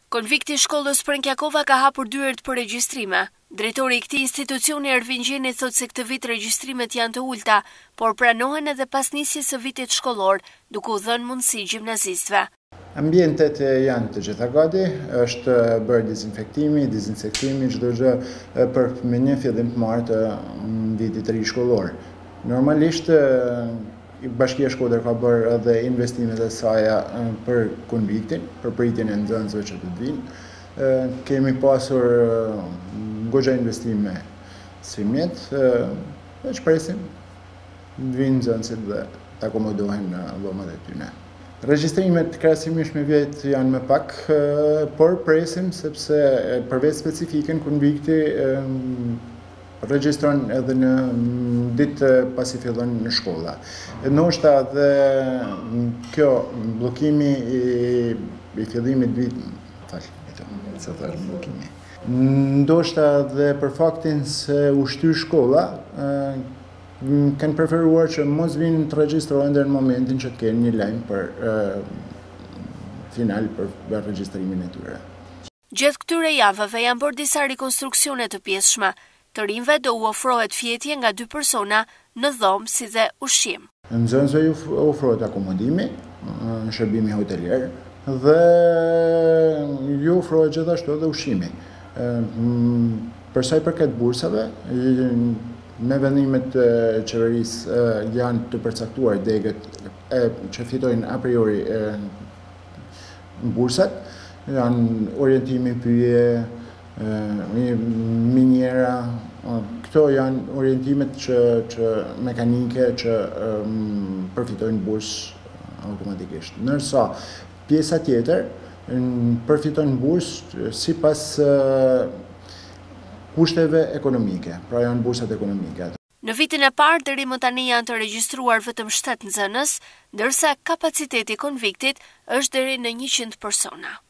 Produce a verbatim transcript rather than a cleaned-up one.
Konvikti i shkollës Prenke Jakova ka hapur dyert për regjistrime. Drejtori i këtij institucioni Ervingjeni thotë se këtë vit regjistrimet janë të ulta, por pranohen edhe pas nisjes së vitit shkollor, duke u dhënë mundësi gjimnazistëve. Ambientet janë të gjitha gati, është bërë dezinfektimi, dezinsektimi, çdo gjë për me një fillim të martë të vitit të ri shkollor. Normalisht Bashkia e Shkodër ka bërë edhe investimet e saj për Konviktin, për pritjen e nxënësve që të vinë. Kemi pasur goxha investime si mjet, dhe që presim të vinë nxënësit dhe të akomodohen në dhomat e tyre. Regjistrimet krahasimisht me vjet janë më pak, por presim sepse përveç specifikën Konvikti regjistron edhe në ditë pasi fillon në shkolla. Ndoshta dhe kjo bllokimi i, i fillimit vit, fal, sa thash bllokimi. Ndoshta dhe për faktin se u shtyr shkolla, kanë preferuar që mos vinë të regjistrohen deri në momentin që të kenë një lajm për final për regjistrimin e tyre. Gjatë këtyre javëve janë bërë disa rikonstruksione të pjesshme. Të rinjve do u ofrohet fjetje nga dy persona në dhomë si dhe ushqim. Nxënësve ju ofrohet akomodimi, shërbimi hotelier dhe ju ofrohet gjithashtu edhe ushqimi. Për sa i përket bursave, me vendimet e qeverisë janë të përcaktuar degët që fitojnë a priori bursat, janë orientimi pyje, minjera, këto janë orientimet që, që mekanike që um, përfitojnë bursë automatikisht. Nërsa pjesa tjetër përfitojnë bursë sipas uh, kushteve ekonomike, pra janë bursat ekonomike. Në vitin e parë deri më tani janë të regjistruar vetëm shtatë nxënës, ndërsa kapaciteti Konviktit është deri në njëqind persona.